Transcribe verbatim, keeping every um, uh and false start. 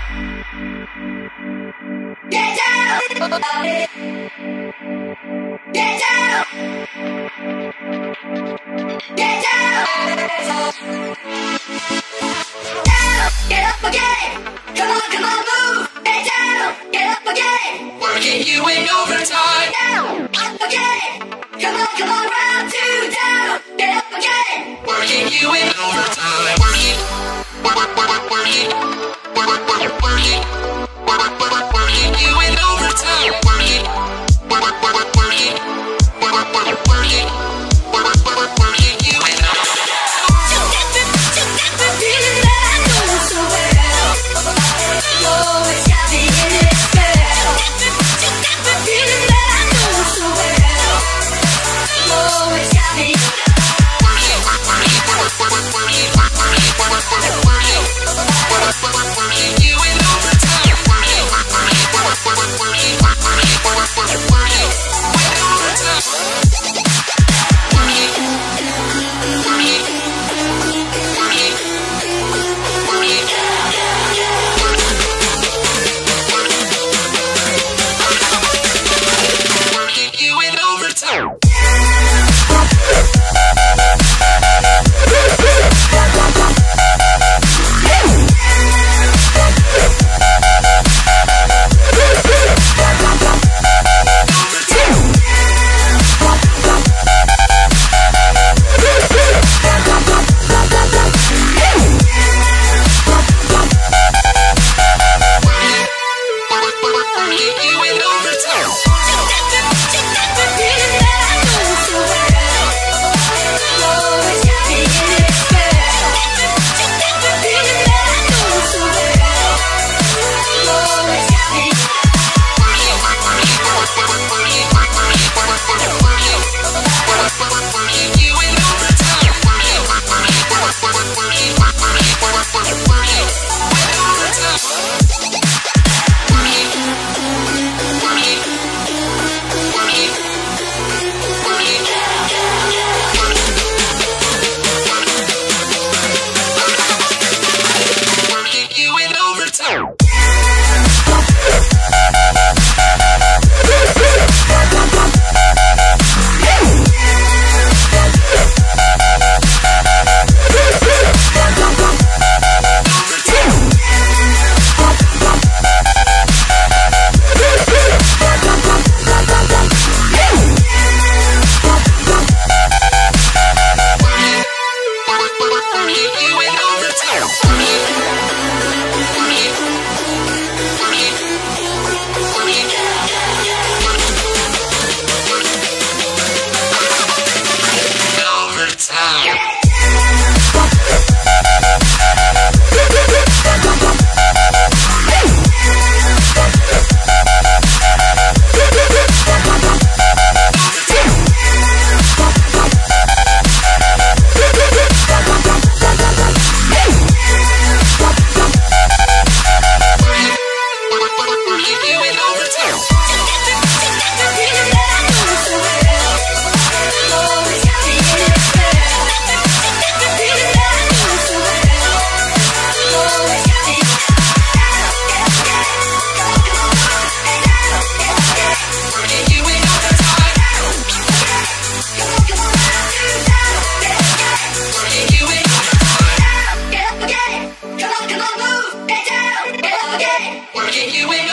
Get down. Get down. Get down. Down. Get up again. Come on, come on, move. Get down. Get up again. Working you in overtime. Down. Up again. Come on, come on, round two. Down. Get up again. Working you in overtime. Working. Work, work, work, work, working. Work, work, work, working. Work, work, work, work, working you in overtime. Working. Work, work, work, work, working. Work, work, work, work, working. Work, work, work, work, working you in overtime. You got the, you got the feeling that I know so well. Oh, it's got me in its spell. You got the feeling that I know so well. Oh, it's got me. Working, work, working, work, work, work, working, work, working, work, work, work, working. Work, work, work, work, working you in overtime. Working, work, working, work, work, work, working, work, working, work, work, work, working in overtime. Working, working, working, working. Working you in overtime. Working you in